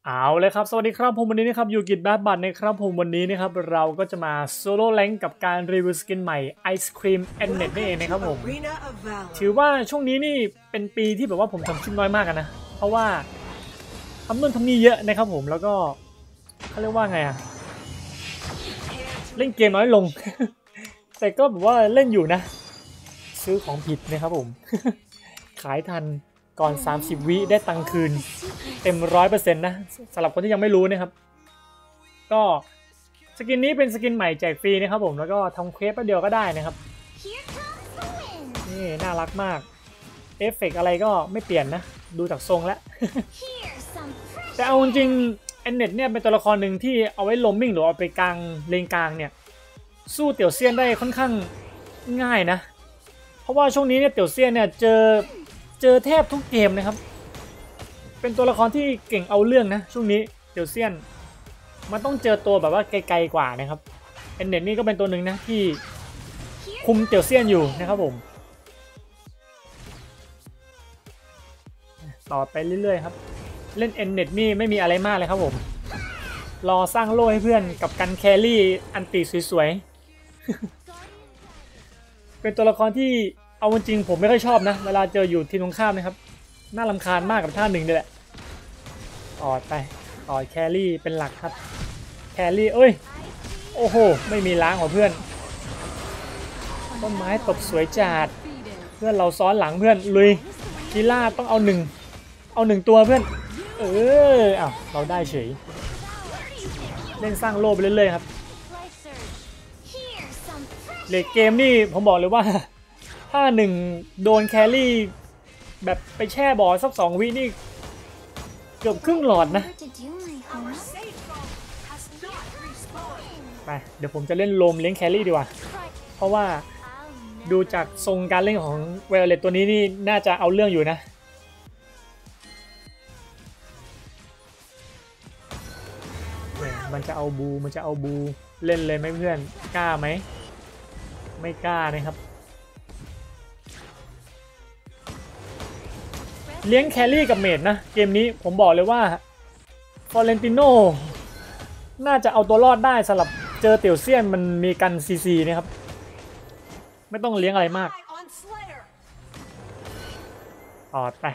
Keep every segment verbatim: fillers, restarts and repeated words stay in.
เอาเลยครับสวัสดีครับผมวันนี้นะครับอยู่กิจแบบบัตรนะครับผมวันนี้นะครับเราก็จะมาโซโล่แรงกับการรีวิวสกินใหม่ไอศครีมแอนเน็ตนี่เองนะครับผมถือว่าช่วงนี้นี่เป็นปีที่แบบว่าผมทำคลิปน้อยมากนะเพราะว่าทำนู่นทำนี่เยอะนะครับผมแล้วก็เขาเรียกว่าไงอะเล่นเกมน้อยลง แต่ก็แบบว่าเล่นอยู่นะซื้อของผิดนะครับผม ขายทันก่อนสามสิบวิได้ตังค์คืนเต็ม ร้อยเปอร์เซ็นต์ นะสำหรับคนที่ยังไม่รู้นะครับก็สกินนี้เป็นสกินใหม่แจกฟรีนะครับผมแล้วก็ทำเควสแป๊บเดียวก็ได้นะครับนี่น่ารักมากเอฟเฟกอะไรก็ไม่เปลี่ยนนะดูจากทรงแล้ว แต่เอาจริงแอนเน็ตเนี่ยเป็นตัวละครหนึ่งที่เอาไว้โรมมิ่งหรือเอาไปกลางเลนกลางเนี่ยสู้เตี่ยวเซียนได้ค่อนข้างง่ายนะเพราะว่าช่วงนี้เนี่ยเตี่ยวเซียนเนี่ยเจอเจอแทบทุกเกมนะครับเป็นตัวละครที่เก่งเอาเรื่องนะช่วงนี้เตี่ยวเซียนมันต้องเจอตัวแบบว่าไกลๆกว่านะครับแอนเน็ตนี่ก็เป็นตัวหนึ่งนะที่คุมเตี่ยวเซียนอยู่นะครับผมต่อไปเรื่อยๆครับเล่นแอนเน็ตนี่ไม่มีอะไรมากเลยครับผมรอสร้างโล่ให้เพื่อนกับกันแครี่อันตีสวยๆ เป็นตัวละครที่เอาจริงผมไม่ค่อยชอบนะเวลาเจออยู่ทีมตรงข้ามนะครับน่ารำคาญมากกับท่าหนึ่งนี่แหละต่อไปต่อแครี่เป็นหลักครับแครี่เอ้ยโอ้โหไม่มีล้างของเพื่อนต้นไม้ตบสวยจัดเพื่อนเราซ้อนหลังเพื่อนลุยกีล่าต้องเอาหนึ่งเอาหนึ่งตัวเพื่อนเอออ้าวเราได้เฉยเล่นสร้างโลไปเรื่อยๆครับเลดเกมนี่ผมบอกเลยว่าถ้าหนึ่งโดนแครี่แบบไปแช่บ่อสักสองวินี่เกือบครึ่งหลอดนะไปเดี๋ยวผมจะเล่นโลมเลี้ยงแครี่ดีกว่าเพราะว่าดูจากทรงการเล่นของเวลเลตตัวนี้นี่น่าจะเอาเรื่องอยู่นะมันจะเอาบูมันจะเอาบูเล่นเลยไหมเพื่อนกล้าไหมไม่กล้านะครับเลี้ยงแครี่กับเมจนะเกมนี้ผมบอกเลยว่าฟอเรนติโน่น่าจะเอาตัวรอดได้สำหรับเจอเตี่ยวเซียนมันมีกันซีซีนะครับไม่ต้องเลี้ยงอะไรมากต่อไป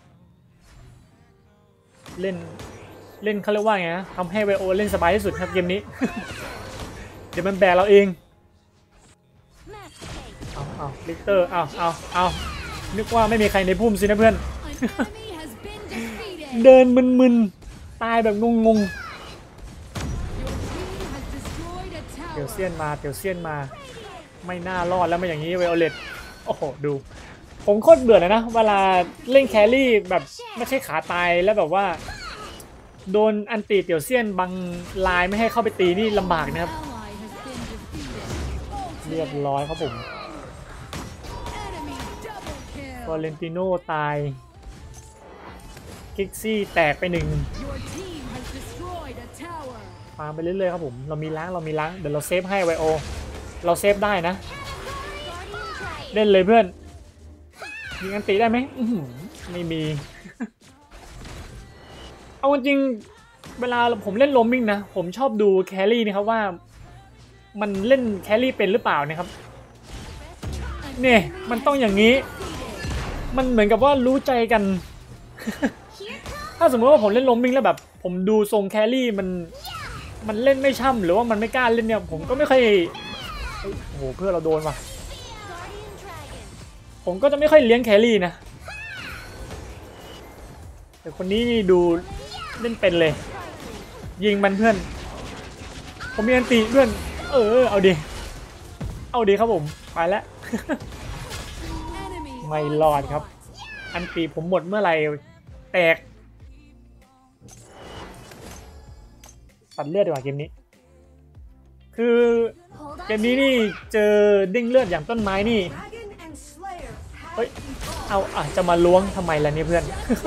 เล่นเล่นเขาเรียกว่าไงนะทำให้ไวโอเล่นสบายที่สุดครับเกมนี้ เดี๋ยวมันแบกเราเองเอาเอาลิกเตอร์เอาเอาเอานึกว่าไม่มีใครในพุ่มสินะเพื่อน เดินมึนๆตายแบบงงๆเตียวเซียนมาเตียวเซียนมาไม่น่ารอดแล้วมาอย่างนี้ไวโอเลตโอ้โหดูผมโคตรเบื่อเลยนะเวลาเล่นแครี่แบบไม่ใช่ขาตายแล้วแบบว่าโดนอันตีเตียวเซียนบังลายไม่ให้เข้าไปตีนี่ลำบากนะครับเรียบร้อยครับผมฟอเรนติโน่ตายคิกซี่แตกไปหนึ่งฟาร์มไปเรื่อยๆครับผมเรามีล้างเรามีล้างเดี๋ยวเราเซฟให้ไวโอเราเซฟได้นะเล่นเลยเพื่อนยิงอันตีได้ไหมไม่มี เอาจริงเวลาผมเล่นโรมมิ่งนะผมชอบดูแครี่นี่ครับว่ามันเล่นแครี่เป็นหรือเปล่านะครับเนี่ยมันต้องอย่างนี้มันเหมือนกับว่ารู้ใจกัน ถ้าสมมติว่าผมเล่นโรมมิ่งแล้วแบบผมดูทรงแครี่มันมันเล่นไม่ช่ำหรือว่ามันไม่กล้าเล่นเนี่ยผมก็ไม่ค่อยโอ้โหเพื่อเราโดนว่ะผมก็จะไม่ค่อยเลี้ยงแครี่นะแต่คนนี้นี่ดูเล่นเป็นเลยยิงมันเพื่อนผมมีอันตีเพื่อนเออเอาดิเอาดิครับผมไปแล้ว ไม่รอดครับอันตีผมหมดเมื่อไหร่แตกตัดเลือดดีกว่าเกมนี้คือเกมนี้นี่เจอดิ้งเลือดอย่างต้นไม้นี่เฮ้ยเอาอ่ะจะมาล้วงทำไมล่ะเนี่ยเพื่อน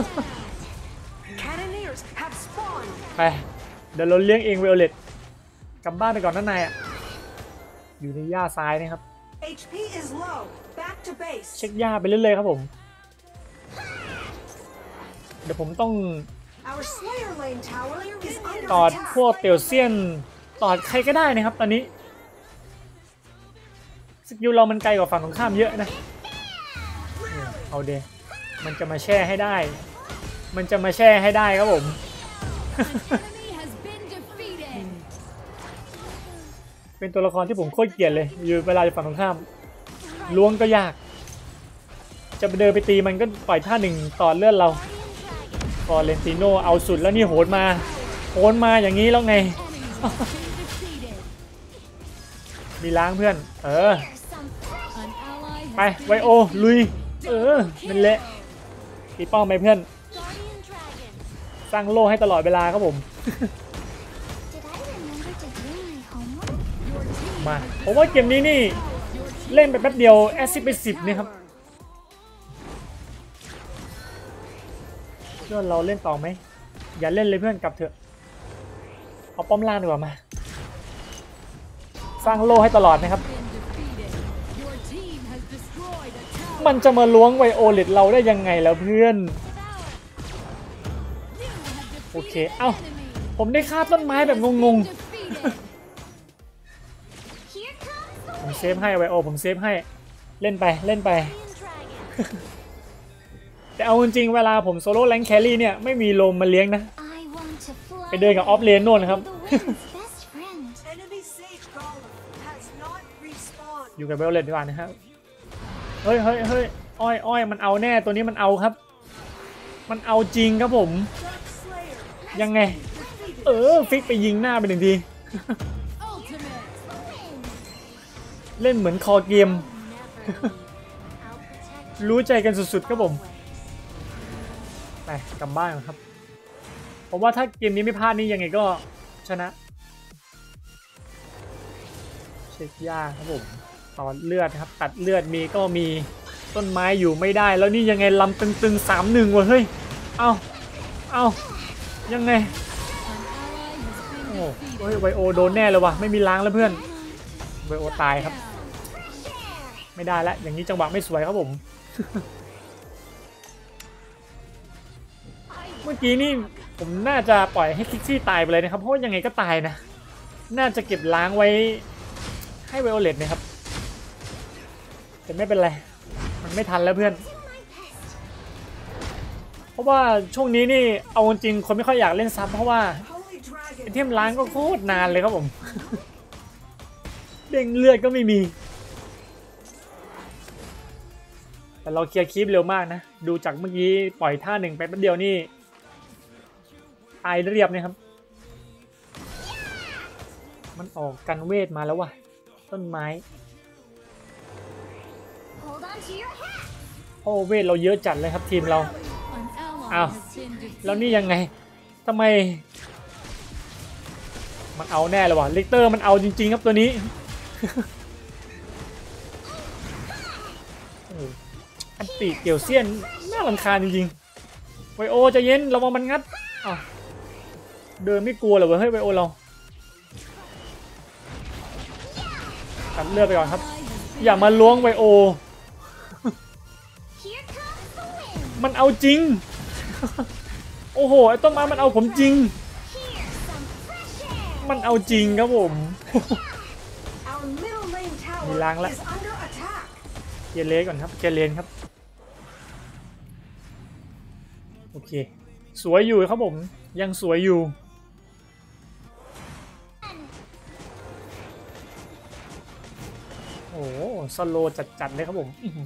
ไปเดี๋ยวเราเลี้ยงเองเวลเลตกลับบ้านไปก่อนนั่นนายอ่ะอยู่ในหญ้าซ้ายนะครับเช็คหญ้าไปเรื่อยๆครับผมเดี๋ยวผมต้องตอดพวกเตียวเซียนตอดใครก็ได้นะครับตอนนี้สกิลเรามันไกลกว่าฝั่งตรงข้ามเยอะนะเอาเดมันจะมาแช่ให้ได้มันจะมาแช่ให้ได้ครับผม เป็นตัวละครที่ผมโคตรเกลียดเลยอยู่เวลาอยู่ฝั่งตรงข้ามล้วงก็ยากจะไปเดินไปตีมันก็ปล่อยท่าหนึ่งต่อเลื่อนเราฟอร์เรนติโนเอาสุดแล้วนี่โหดมาโหดมาอย่างนี้แล้วไง มีล้างเพื่อนเออไปไวโอลุยเออมันเละตีป้อมไปเพื่อนสร้างโล่ให้ตลอดเวลาครับผม มาผมว่าเกมนี้นี่เล่นไปแป๊บเดียวแอสซิสต์ไปสิบนี่ครับเพื่อนเราเล่นต่อไหมอย่าเล่นเลยเพื่อนกลับเถอะเอาป้อมล่างดีกว่ามาสร้างโล่ให้ตลอดนะครับมันจะมาล้วงไวโอเลตเราได้ยังไงแล้วเพื่อนโอเคเอ้าผมได้ฆ่าต้นไม้แบบงงๆผมเซฟให้ไวโอผมเซฟให้เล่นไปเล่นไป แต่เอาจริงๆเวลาผมโซโล่แรงค์แครี่เนี่ยไม่มีโลมมาเลี้ยงนะไปเดินกับออฟเลนโน่นครับ อยู่กับเบลเลตดีกว่านะครับเฮ้ยเฮ้ยเฮ้ยอ้อยอ้อยมันเอาแน่ตัวนี้มันเอาครับมันเอาจริงครับผมยังไงเออฟิกไปยิงหน้าไปหนึ่งที เล่นเหมือนคอเกม รู้ใจกันสุดๆครับผมไปกลับบ้านครับผมว่าถ้าเกมนี้ไม่พลาดนี่ยังไงก็ชนะเช็คยากครับผมต่อเลือดครับตัดเลือดมีก็มีต้นไม้อยู่ไม่ได้แล้วนี่ยังไงลำตึงๆสามหนึ่งวะเฮ้ยเอาเอายังไงโอ้โหไวโอโดนแน่เลยวะไม่มีล้างแล้วเพื่อนไวโอตายครับไม่ได้แล้วอย่างนี้จังหวะไม่สวยครับผม เมื่อกี้นี่ผมน่าจะปล่อยให้คิกซี่ตายไปเลยนะครับเพราะยังไงก็ตายนะน่าจะเก็บล้างไว้ให้ไวโอเลตนะครับแต่ไม่เป็นไรมันไม่ทันแล้วเพื่อนเพราะว่าช่วงนี้นี่เอาจริงคนไม่ค่อยอยากเล่นซับเพราะว่าไอเทมล้างก็โคตรนานเลยครับผม เด้งเลือดก็ไม่มีแต่เราเคลียร์คลิปเร็วมากนะดูจากเมื่อกี้ปล่อยท่าหนึ่งไปแป๊บเดียวนี่ตายเรียบนะครับมันออกกันเวทมาแล้วว่ะต้นไม้โอ้เวทเราเยอะจัดเลยครับทีมเราอ้าวแล้วนี่ยังไงทำไมมันเอาแน่เลยว่ะลิกเตอร์มันเอาจริงๆครับตัวนี้ อันตีเกี่ยวเซียนน่ารำคาญจริงๆไวโอใจเย็นเรามองมันงัดอ้าวเดินไม่กลัวเหรอวะเฮ้ยไวโอเราตัดเลือดไปก่อนครับอย่ามาล้วงไวโอ มันเอาจริง โอ้โหไอ้ต้นไม้มันเอาผมจริงมันเอาจริงครับผม มีล้างแล้วเกเลสก่อนครับเกเลนครับโอเคสวยอยู่ครับผมยังสวยอยู่โอ้สโลจัดๆเลยครับผม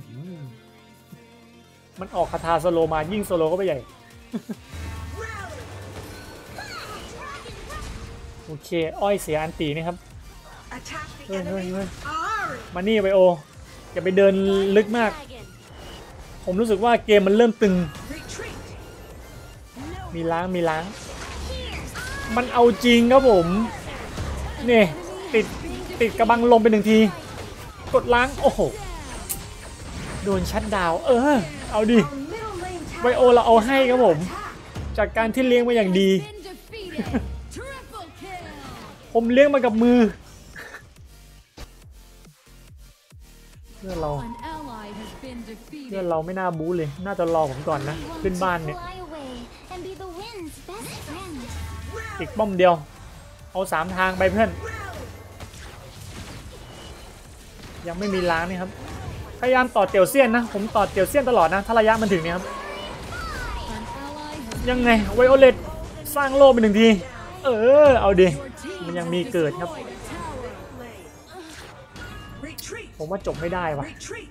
มันออกคาถาสโลมายิ่งสโลก็ไปใหญ่ โอเคอ้อยเสียอันตีนี่ครับเฮ้ยเฮ้ยเฮ้ยมานี่ไวโออย่าไปเดินลึกมากผมรู้สึกว่าเกมมันเริ่มตึงมีล้างมีล้างมันเอาจริงครับผมนี่ติดติดกระบังลมไปหนึ่งทีกดล้างโอ้โหโดนชัดดาวเออเอาดิไวโอเราเอาให้ครับผมจากการที่เลี้ยงมาอย่างดี ผมเลี้ยงมากับมือเพื่อนเราเพื่อนเราไม่น่าบู๊เลยน่าจะรอผมก่อนนะขึ้นบ้านเนี่ยอีกป้อมเดียวเอาสามทางไปเพื่อนยังไม่มีล้างนี่ครับพยายามต่อเตียวเซียนนะผมต่อเตียวเซียนตลอดนะถ้าระยะมันถึงเนี่ยครับยังไงไวโอเลตสร้างโล่ไปหนึ่งทีเออเอาดิมันยังมีเกิดครับผมว่าจบไม่ได้ว่ะ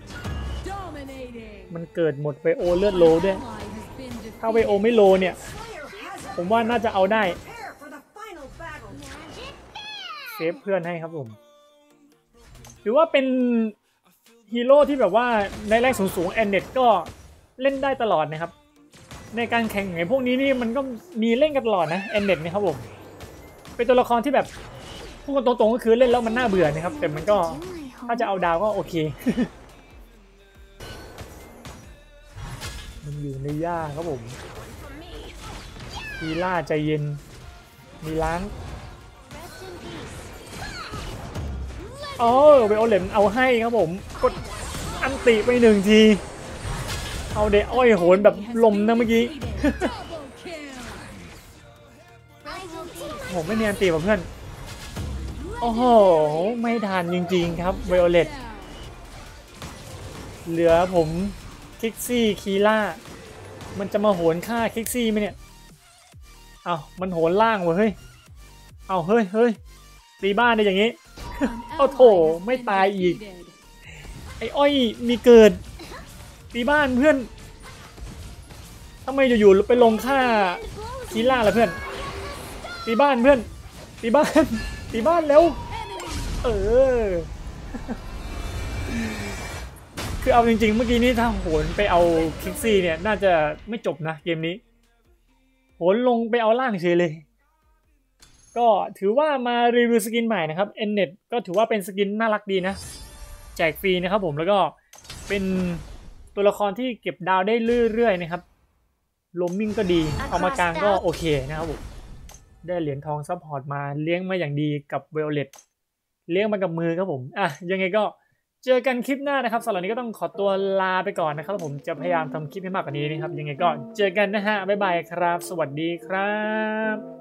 มันเกิดหมดไวโอเลือดโลด้วยถ้าไวโอไม่โลเนี่ยผมว่าน่าจะเอาได้เซฟเพื่อนให้ครับผมถือว่าเป็นฮีโร่ที่แบบว่าในแรงสูงๆแอนเน็ตก็เล่นได้ตลอดนะครับในการแข่งไงพวกนี้นี่มันก็มีเล่นกันตลอดนะแอนเน็ตนะครับผมเป็นตัวละครที่แบบพูดกันตรงๆก็คือเล่นแล้วมันน่าเบื่อนะครับแต่มันก็ถ้าจะเอาดาวก็โอเคมันอยู่ในหญ้าครับผมทีล่าใจเย็นมีล้างอ๋อเวโอเลนเอาให้ครับผมกดอันติไปหนึ่งทีเอาเดอ้อยโหนแบบลมนะเมื่อกี้ผมไม่มีอันติกับเพื่อนโอ้โหไม่ทันจริงๆครับเวโอเลตเหลือผมคิกซี่คีล่ามันจะมาโหนฆ่าคิกซี่ไหมเนี่ยเอามันโหนล่างเว้ยเฮ้ยเอาเฮ้ยเฮ้ยตีบ้านได้อย่างนี้โอ้โถไม่ตายอีกไอ้อ้อยมีเกิดตีบ้านเพื่อนทำไมอยู่ๆไปลงฆ่าคีล่าล่ะเพื่อนตีบ้านเพื่อนตีบ้านตีบ้านเร็วเออคือเอาจริงๆเมื่อกี้นี้ถ้าโหนไปเอาคิกซี่เนี่ยน่าจะไม่จบนะเกมนี้โหนลงไปเอาล่างเฉยเลยก็ถือว่ามารีวิวสกินใหม่นะครับ เอ็น เน็ต ก็ถือว่าเป็นสกินน่ารักดีนะแจกฟรีนะครับผมแล้วก็เป็นตัวละครที่เก็บดาวได้เรื่อยๆนะครับโรมมิ่งก็ดีเอามากลางก็โอเคนะครับผมได้เหรียญทองซัพพอร์ตมาเลี้ยงมาอย่างดีกับเวลเลตเลี้ยงมากับมือครับผมอ่ะยังไงก็เจอกันคลิปหน้านะครับสำหรับนี้ก็ต้องขอตัวลาไปก่อนนะครับผมจะพยายามทำคลิปให้มากกว่านี้นะครับยังไงก็เจอกันนะฮะบ๊ายบายครับสวัสดีครับ